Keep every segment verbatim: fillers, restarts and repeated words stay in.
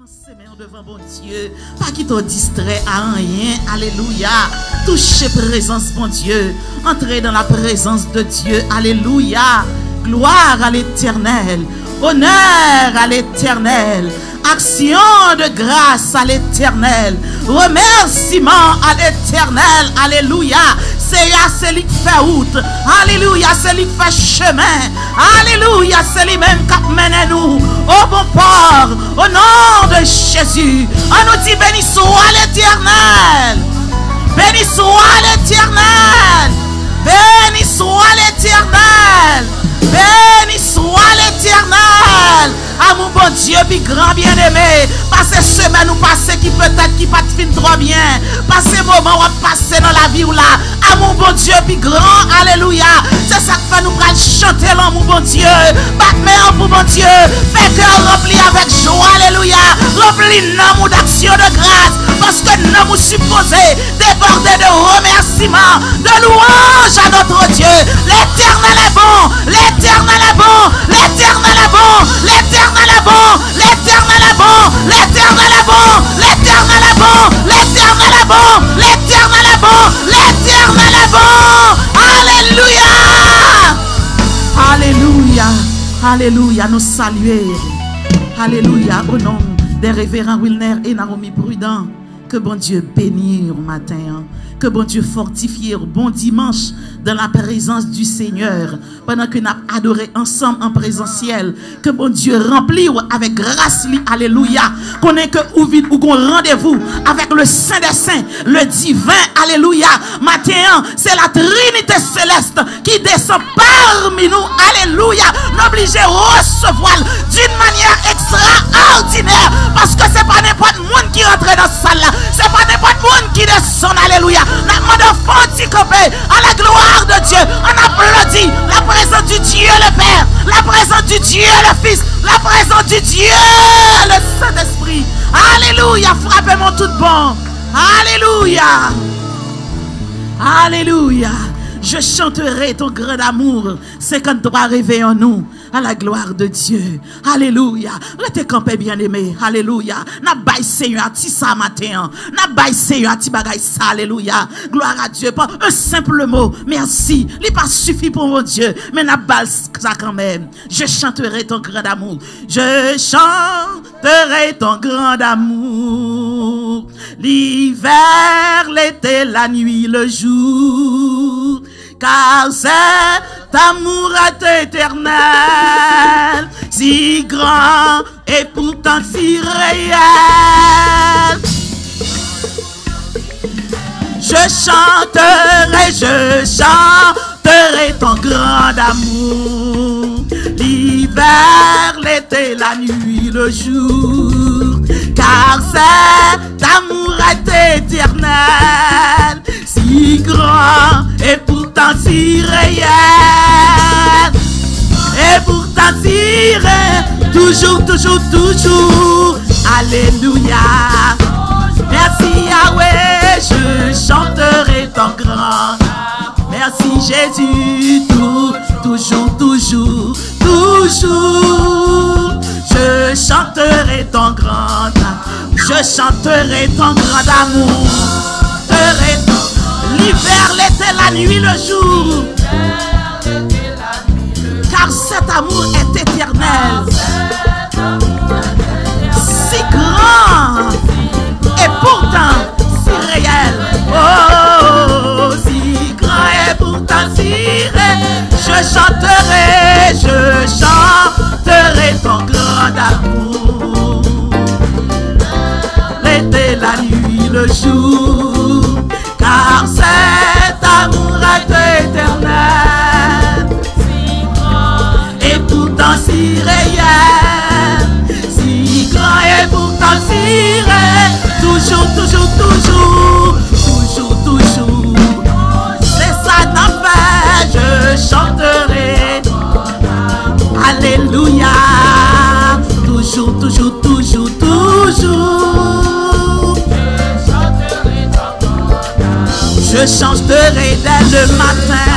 Semaine devant bon Dieu, pas qui te distrait à rien, alléluia. Touchez présence bon Dieu, entrez dans la présence de Dieu, alléluia. Gloire à l'Éternel, honneur à l'Éternel, action de grâce à l'Éternel, remerciement à l'Éternel, alléluia. C'est lui qui fait route, alléluia, c'est lui qui fait chemin, alléluia, c'est lui même qui mène nous au bon port, au nom de Jésus. On nous dit béni soit l'Éternel, béni soit l'Éternel, béni soit l'Éternel, béni soit l'Éternel. À mon bon Dieu, puis grand bien-aimé, passez semaine ou passez qui peut-être qui pas de fin trop bien, passez moment où on passe dans la vie ou là, à mon bon Dieu, puis grand, alléluia. C'est ça que fait nous prendre chanter là, mon bon Dieu, battre pour mon Dieu, fait cœur rempli avec joie, alléluia, rempli nom d'action de grâce, parce que nous nous supposons déborder de remerciements, de louanges à notre Dieu. L'Éternel est bon, l'Éternel est bon, l'Éternel est bon, l'Éternel est bon, l'Éternel est bon, l'Éternel est bon, l'Éternel est bon, l'Éternel est bon, l'Éternel est bon, l'Éternel est bon. Alléluia, alléluia, alléluia. Nous saluer, alléluia, au nom des révérends Wilner et Naomi Prudent. Que bon Dieu bénisse au matin. Que bon Dieu fortifie bon dimanche dans la présence du Seigneur. Pendant que nous avons adoré ensemble en présentiel. Que bon Dieu remplit avec grâce. Alléluia. Qu'on ait que ou vite ou qu'on rendez-vous avec le Saint des Saints. Le divin. Alléluia. Matin, c'est la Trinité céleste qui descend parmi nous. Alléluia. N'obligez recevoir d'une manière extraordinaire. Parce que c'est pas n'importe monde qui rentre dans cette salle là. C'est pas n'importe monde qui descend. Alléluia. Nous demandons fonticopé à la gloire de Dieu. On applaudit la présence du Dieu le Père, la présence du Dieu le Fils, la présence du Dieu le Saint-Esprit. Alléluia. Frappez-moi tout bon. Alléluia. Alléluia. Je chanterai ton grand amour. cinquante-trois réveillons en nous. À la gloire de Dieu. Alléluia. Restez campé bien-aimé. Alléluia. N'a baille Seigneur à ti ça matin. N'a baille Seigneur à ti bagay ça. Alléluia. Gloire à Dieu. Pas un simple mot. Merci. Il pas suffit pour mon Dieu. Mais n'a balle ça quand même. Je chanterai ton grand amour. Je chanterai ton grand amour. L'hiver, l'été, la nuit, le jour. Car cet amour est éternel, si grand et pourtant si réel. Je chanterai, je chanterai ton grand amour. L'hiver, l'été, la nuit, le jour. Car cet amour est éternel, si grand et pourtant si réel. Et pourtant si réel, toujours, toujours, toujours. Alléluia. Merci Yahweh, je chanterai ton grand. Merci Jésus, tout, toujours, toujours, toujours. Je chanterai ton grand amour. Je chanterai ton grand amour. L'hiver, l'été, la nuit, le jour. Car cet amour est éternel. Si grand et pourtant si réel. Oh, si grand et pourtant si réel. Je chanterai, je chanterai ton grand amour. L'été, la nuit, le jour. Car cet amour est éternel, si grand et pourtant si réel, si grand et pourtant si réel, toujours, toujours, toujours, toujours, toujours. C'est ça n'en fait, je chanterai. Alléluia. Toujours, toujours, toujours, toujours. Je chanterai dès le matin.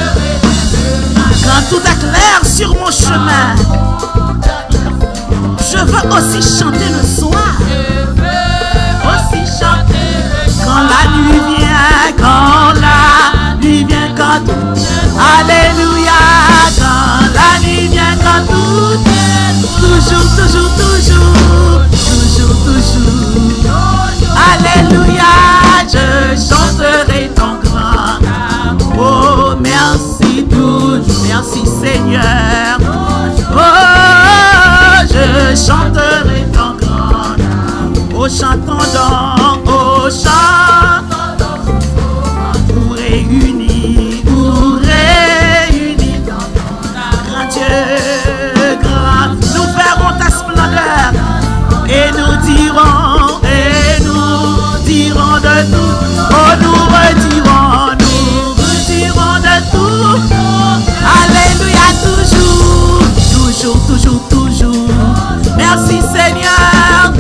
Quand tout est clair sur mon chemin, je Je veux aussi chanter le soir. Aussi chanter quand la nuit vient, quand la nuit vient, quand tout. Alléluia, quand la nuit vient, quand tout. Toujours, toujours, toujours, toujours, toujours. Alléluia, je chanterai ton grand. Oh, merci toujours, merci Seigneur. Oh, je chanterai ton grand. Oh, chantons donc, oh, chantons donc, pour réunir, pour réunir, grand Dieu, grand. Nous verrons ta splendeur et nous dirons, et nous dirons de tout. Oh, nous redirons, nous redirons de tout. Alléluia, toujours, toujours, toujours, toujours. Merci Seigneur.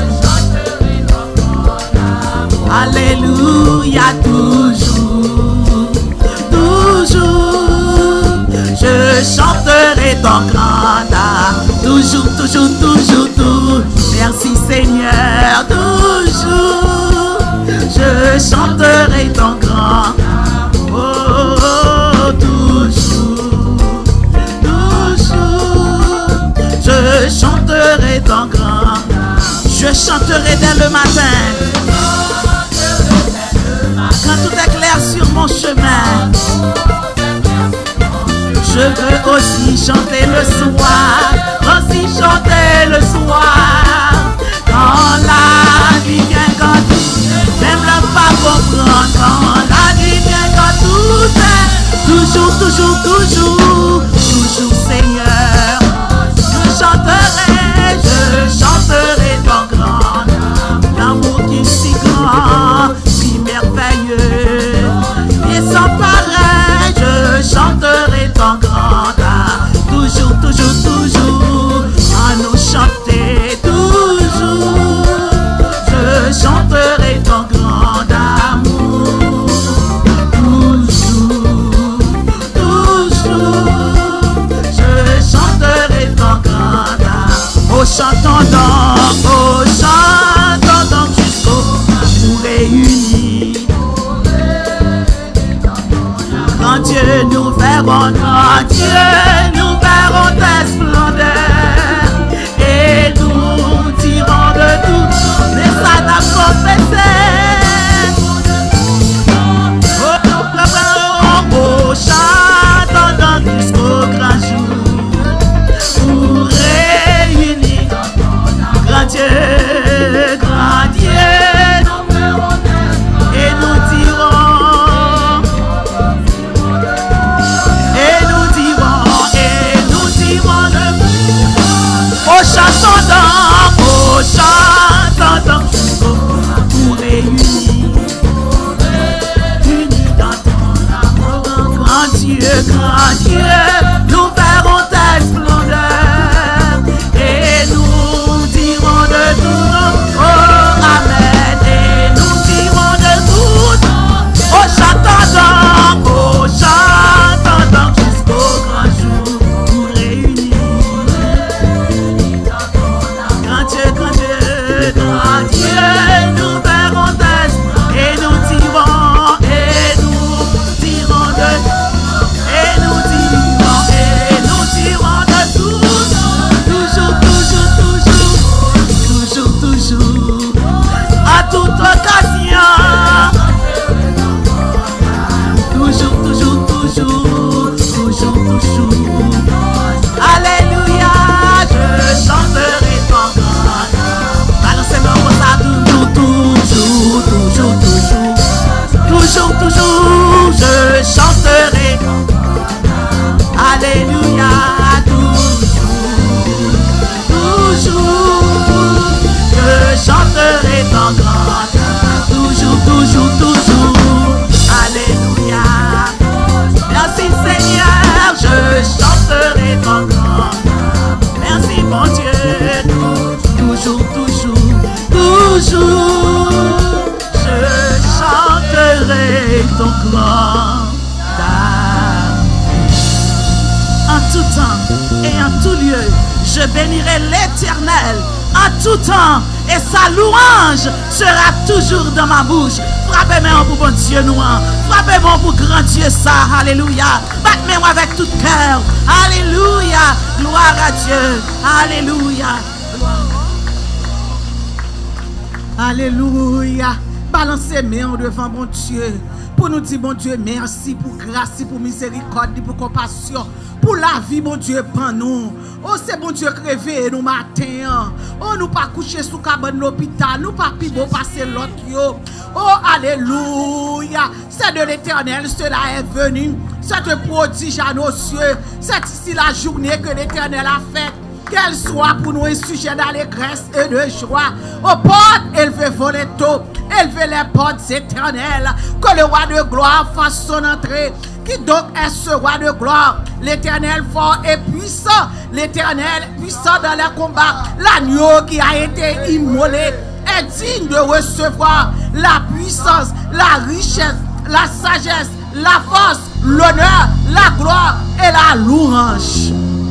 Alléluia, toujours, toujours. Je chanterai ton grand art. Toujours, toujours, toujours, toujours. Merci Seigneur, toujours. Je chanterai ton grand. Oh, oh, toujours, toujours. Je chanterai ton grand. Je chanterai dès le matin. Quand tout est clair sur mon chemin. Je veux aussi chanter le soir, aussi chanter le soir. Quand la nuit vient, quand tout, même le pas comprendre. Quand la nuit vient, quand tout est, toujours, toujours, toujours, toujours Seigneur. Je chanterai, je chanterai ton grand, l'amour qui est si grand, si merveilleux, et sans pareil, je chanterai ton grand art. Toujours, toujours, toujours, à nous chanter, toujours, je chanterai ton grand amour. Toujours, toujours, je chanterai ton grand amour. Oh, chantons donc, oh, chantons donc jusqu'au bout réunis. Quand Dieu nous verrons, quand Dieu nous verrons tes splendeurs, et nous dirons de tout, mais ça n'a confessé. Oh, oh, oh, chantons donc jusqu'au grand jour, pour réunir, grand Dieu, grand Dieu, et nous dirons. Oh, chantons donc, oh, chantons donc jusqu'au bout pour réunir, unis dans ton amour. Grand Dieu, grand Dieu, nous verrons ta splendeur et nous dirons de tout, oh, amen, et nous dirons de tout. Oh, chantons donc, oh, chantons donc jusqu'au grand jour pour réunir. Grand Dieu, nous verrons tes et nous dirons, et nous dirons de, et nous dirons, et nous dirons de tout, toujours, toujours, toujours, toujours, toujours, à toute occasion, toujours, toujours, toujours, toujours, toujours, alléluia, je chanterai ton grand. Toujours, toujours, toujours, toujours, toujours, je chanterai. Alléluia, toujours, toujours, je chanterai ton grand. Toujours, toujours, toujours, alléluia. Merci Seigneur, je chanterai ton grand. Merci mon Dieu, toujours, toujours, toujours, je chanterai ton grand amour. En tout temps et en tout lieu, Je bénirai l'Éternel en tout temps et sa louange sera toujours dans ma bouche. Frappez-moi pour bon Dieu nous. Frappez-moi pour grand Dieu ça. Alléluia. Battez-moi avec tout cœur. Alléluia. Gloire à Dieu. Alléluia. Alléluia. Balancez main devant mon Dieu. Pour nous dire, bon Dieu, merci pour grâce, pour miséricorde, pour compassion. Pour la vie, mon Dieu, pour nous. Oh, c'est bon Dieu crevé nous matin. Oh, nous pas coucher sous cabane l'hôpital. Nous pas plus beau passer l'autre. Oh, alléluia. C'est de l'Éternel, cela est venu. C'est un prodige à nos cieux. C'est ici la journée que l'Éternel a faite. Qu'elle soit pour nous un sujet d'allégresse et de joie. Aux portes, élevez vos taux, élevez les portes éternelles. Que le roi de gloire fasse son entrée. Qui donc est ce roi de gloire? L'Éternel fort et puissant. L'Éternel puissant dans les combats. L'agneau qui a été immolé est digne de recevoir la puissance, la richesse, la sagesse, la force, l'honneur, la gloire et la louange.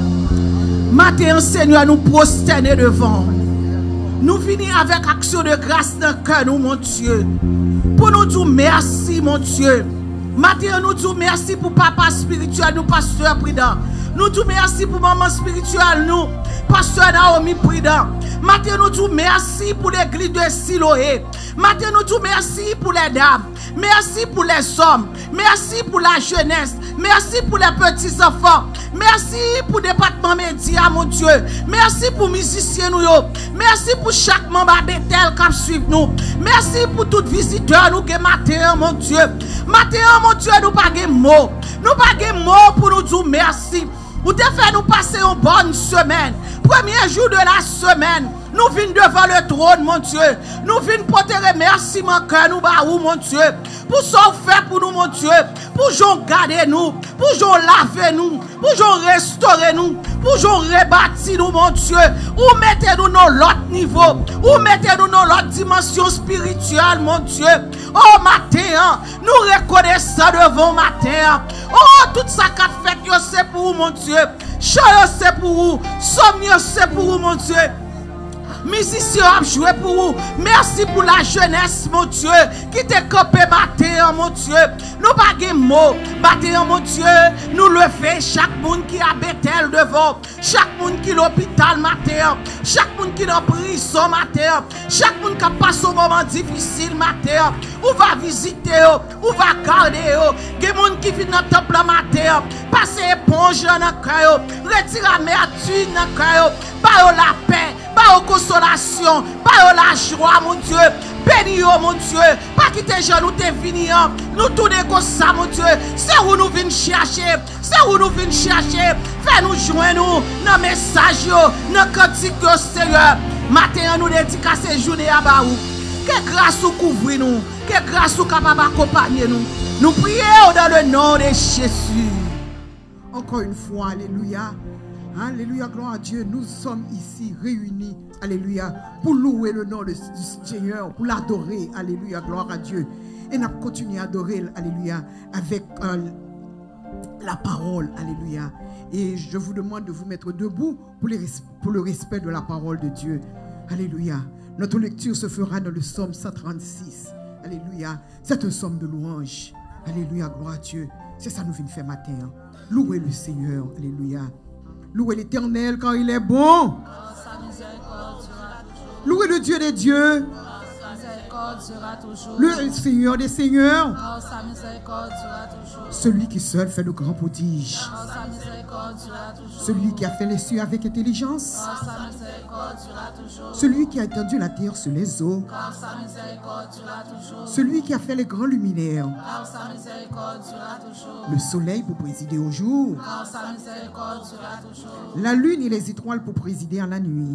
Matin, Seigneur, nous prosterner devant. Nous venons avec action de grâce dans le cœur, nous, mon Dieu. Pour nous dire merci, mon Dieu. Matin, nous disons merci pour papa spirituel, nous, pasteur prudent. Nous disons merci pour maman spirituelle, nous, pasteur Naomi prudent. Matin, nous disons merci pour l'église de Siloé. Matin, nous disons merci pour les dames. Merci pour les hommes. Merci pour la jeunesse. Merci pour les petits enfants. Merci pour le département média, mon Dieu. Merci pour les musiciens, nous. Merci pour chaque membre de Bethel qui suit nous. Merci pour tous les visiteurs, nous, qui matin, mon Dieu. Matin, mon Dieu, nous pas de mots. Nous pas de mots pour nous dire merci. Vous devez faire nous passer une bonne semaine. Premier jour de la semaine. Nous venons devant le trône, mon Dieu. Nous venons porter remerciement cœur, nous, baou, mon Dieu. Pour ce qu'on fait pour nous, mon Dieu. Pour nous garder nous. Pour nous laver nous. Pour nous restaurer nous. Pour nous rebâtir nous, mon Dieu. Ou mettez-nous dans l'autre niveau. Ou mettez-nous dans l'autre dimension spirituelle, mon Dieu. Oh, matin, nous reconnaissons devant matin. Oh, tout ça qu'a fait, c'est pour vous, mon Dieu. Chant, c'est pour vous. Somme, c'est pour vous, mon Dieu. Musiciens ont joué pour vous. Merci pour la jeunesse, mon Dieu, qui t'a campé matin, mon Dieu. Nous pas de mots, matin, mon Dieu. Nous le fait chaque monde qui a Bethel devant, chaque monde qui est l'hôpital matin, chaque monde qui est en prison matin, chaque monde qui passe un moment difficile matin. Ou va visiter, ou va garder, des gens qui viennent dans le temple matin, passer éponge dans le cœur, retirer la amertume dans le cœur, par la paix. Pas aux consolation, pas la joie, mon Dieu. Bénis, mon Dieu. Pas quitter gens, nous te venir. Nous tourner comme ça, mon Dieu. C'est où nous venons chercher. C'est où nous venons chercher. Fais-nous joindre dans le message, dans le cantique, Seigneur. Matin, nous dédicacer journée à Baou. Que grâce nous couvre nous. Que grâce nous capable d'accompagner nous. Nous prions dans le nom de Jésus. Encore une fois, alléluia. Alléluia, gloire à Dieu. Nous sommes ici réunis, alléluia, pour louer le nom de, du Seigneur, pour l'adorer, alléluia, gloire à Dieu. Et nous continuons à adorer, alléluia, avec euh, la parole, alléluia. Et je vous demande de vous mettre debout pour, les, pour le respect de la parole de Dieu, alléluia. Notre lecture se fera dans le psaume cent trente-six, alléluia. C'est un psaume de louange, alléluia, gloire à Dieu. C'est ça que nous venons faire matin. Hein. Louer le Seigneur, alléluia. Louez l'Éternel quand il est bon. Louez le Dieu des dieux. Le Seigneur des seigneurs. Celui qui seul fait de grands prodiges. Celui qui a fait les cieux avec intelligence. Celui qui a étendu la terre sur les eaux. Celui qui a fait les grands luminaires. Le soleil pour présider au jour. La lune et les étoiles pour présider à la nuit.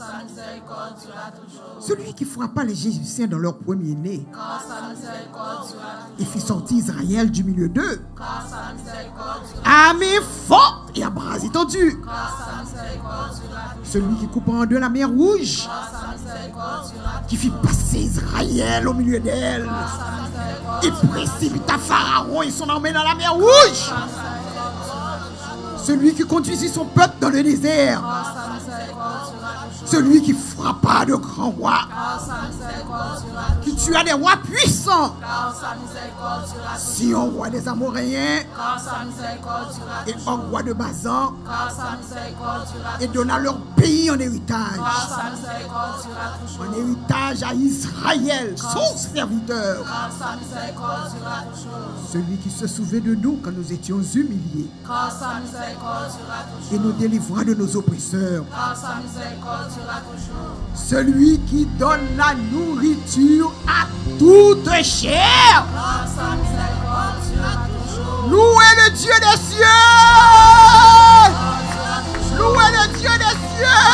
Celui qui frappa les Jébusiens dans leur premier-né et fit sortir Israël du milieu d'eux. Armée forte et à bras étendus. Celui qui coupa en deux la mer rouge, qui fit passer Israël au milieu d'elle et précipita Pharaon et son armée dans la mer rouge. Celui qui conduisit son peuple dans le désert Celui qui frappa de grands rois. Qui tua des rois puissants. Sion, roi des Amoréens. Et Og, roi de Bazan. Et donna leur pays en héritage. En héritage à Israël, son serviteur. Celui qui se souvient de nous quand nous étions humiliés. Et nous délivra de nos oppresseurs. Celui qui donne la nourriture à toute chair. Louez le Dieu des cieux. Louez le Dieu des cieux.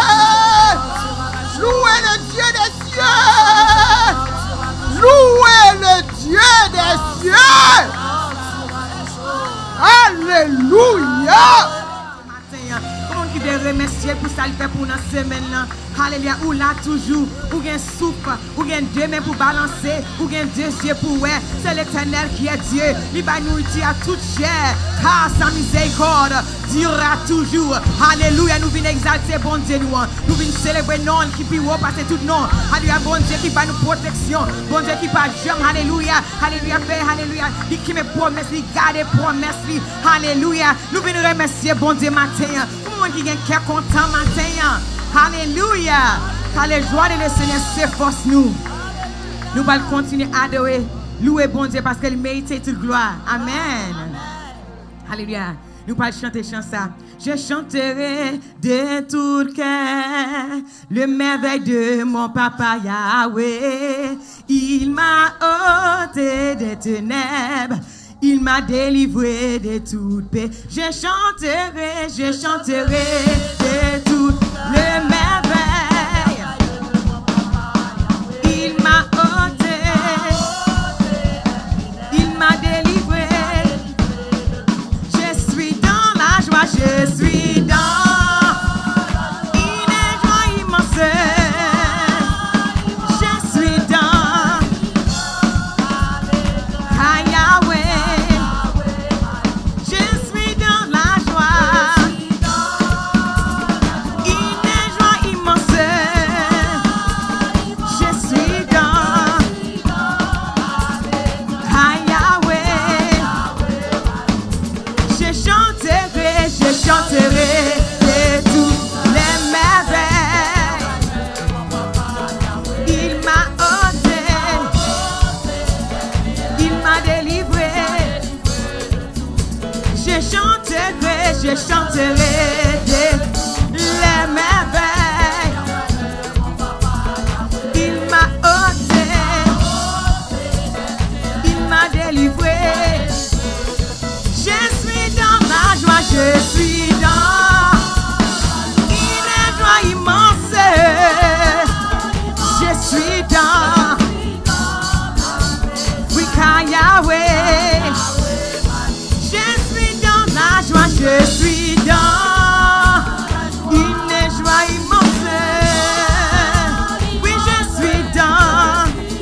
Louez le Dieu des cieux. Louez le Dieu des cieux. Alléluia. Comment qui veut remercier pour ça le fait pour notre semaine là. Alléluia, ou là toujours, ou bien souffle, ou bien deux mains pour balancer, ou bien deux yeux pour ouais. C'est l'Éternel qui est Dieu. Il va nous dire à toute chair, car sa miséricorde durera toujours. Alléluia, nous venons exalter bon Dieu nous. Nous venons célébrer non qui peut repasser tout nom. Alléluia, bon Dieu qui va nous protection. Bon Dieu qui va jamais. Alléluia, alléluia, Père, alléluia. Il qui me promesse, il garde promesse. Alléluia, nous venons remercier bon Dieu matin. Pour moi qui est content matin. Alléluia. Car les joies de le Seigneur s'efforcent nous. Nous allons continuer à adorer, louer bon Dieu parce qu'il mérite toute gloire. Amen. Alléluia. Nous allons chanter chanson. Je chanterai de tout cœur le merveille de mon papa Yahweh. Il m'a ôté des ténèbres. Il m'a délivré de toute paix. Je chanterai, je chanterai de tout le merveille. Il m'a ôté, il m'a délivré. Je suis dans la joie, je suis dans une joie immense. Je suis dans Yahweh. Je suis dans la joie. Une joie immense. Je suis dans Yahweh. Je chanterai, je chanterai de toutes les merveilles. Il m'a ôté, il m'a délivré. Je chanterai, je chanterai de les merveilles. Il m'a ôté, il m'a délivré. Je suis dans la joie, je suis dans une joie immense. Je suis dans, oui, car Yahweh. Je suis dans la joie, je suis dans une joie immense. Oui, je suis dans,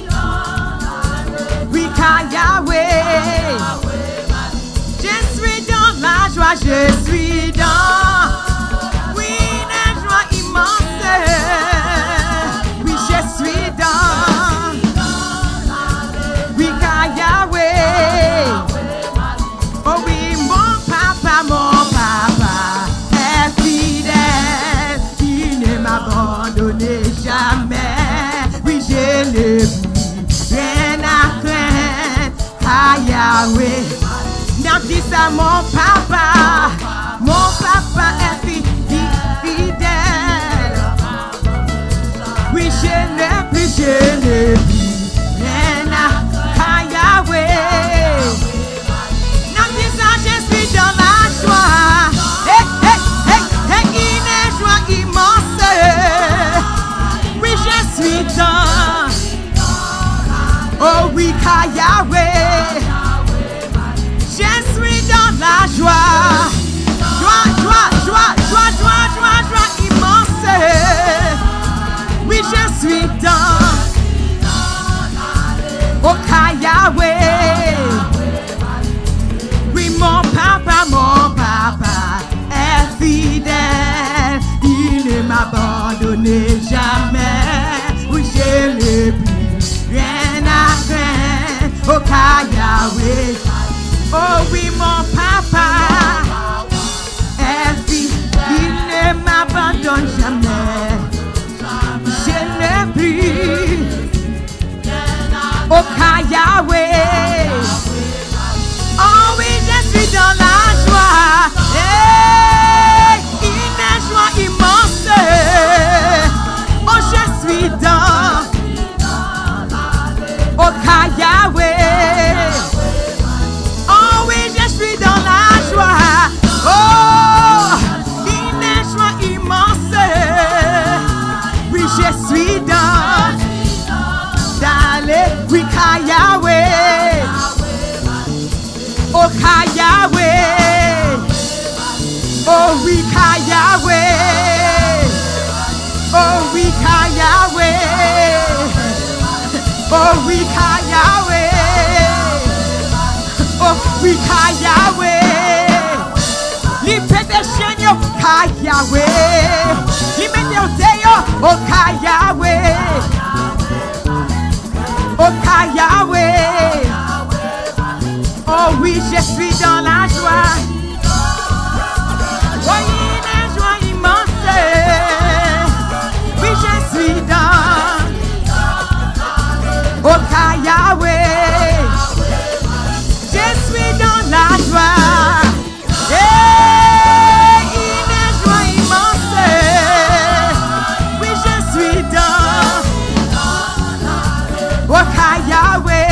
oui, car Yahweh. Je suis dans la joie, je suis dans, oui, une joie immense. Oui, je suis dans, oui, car Yahweh. Oh oui, mon papa, mon papa est fidèle. Il ne m'abandonne jamais. Oui, je n'ai plus rien à craindre. Ah, Yahweh. Non, dis ça, mon papa. Mon papa est fidèle. Oui, je n'ai plus, je n'ai plus rien à ah, Yahweh. Non, dis ça, je suis dans la joie. Hey, hey, hey, hey, une joie immense. Oui, je suis dans. Oh oui, car Yahweh. Je suis dans la joie. Joie, joie, joie, joie, joie, joie, joie immense. Oui, je suis dans. Oh, car Yahweh. Oui, mon papa, mon papa est fidèle. Il ne m'abandonne Oh oui, mon papa est vie, il ne m'abandonne jamais. Je n'ai plus aucun Yahweh. Oh oui, je suis dans la joie. Hey, une joie immense. Oh, je suis dans aucun Yahweh. Oh oui, je suis dans la joie. Oh, une joie immense. Oui, je suis dans d'aller, oui, Yahweh. Oh, Yahweh. Oh, oui, Yahweh. Oh, oui, Yahweh. Oh, oui, Yahweh. Oh, oui, Yahweh. Libère des chaînes, oh, Yahweh. Libère des déos, oh, Yahweh. Oh, Yahweh. Oh oui, je suis dans la joie. Oh, une joie immense. Oui, je suis dans oh, Yahweh. Je suis dans la joie. Hey, une joie immense. Oui, je suis dans oh, Yahweh.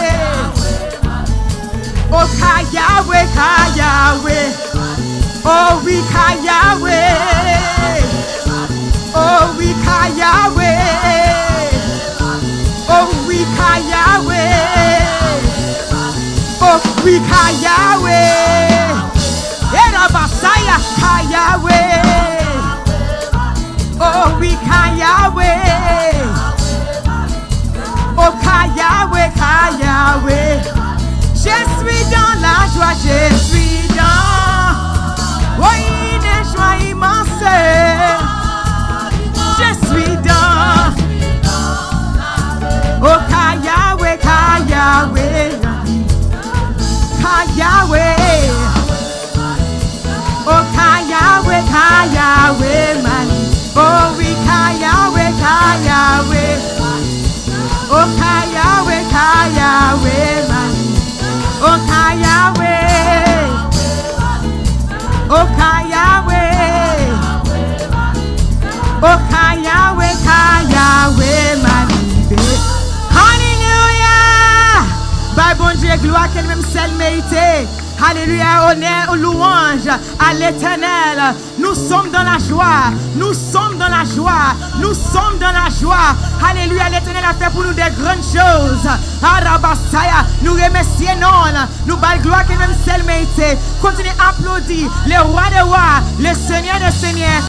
Oh, Yahweh, Yahweh. Oh, oui, Yahweh. Oh, oui, Yahweh. Oh, oui, Yahweh. Oh, oui, Yahweh. Et la bataille, Yahweh. Oh, oui, Yahweh. Oh, Yahweh, Yahweh. Je suis dans la joie, je suis dans oh, une joie immense. Je suis dans oh, Yahweh, Yahweh, Yahweh. Oh, Yahweh, Yahweh, man. Oh, oui, Yahweh, Yahweh. Oh, Yahweh, Yahweh, man. Oh, Yahweh. Oh, Yahweh. Oh, Yahweh, Yahweh, ma libé. Alléluia. Bah, bon Dieu, gloire qu'elle-même seule méritée. Alléluia, honneur, louange à l'Éternel. Nous sommes dans la joie. Nous sommes dans la joie. Nous sommes dans la joie. Alléluia, l'Éternel a fait pour nous des grandes choses. Arabasaya, nous remercions, nous bal gloire qui même seul mérité. Continuez à applaudir le roi des rois, le Seigneur des seigneurs.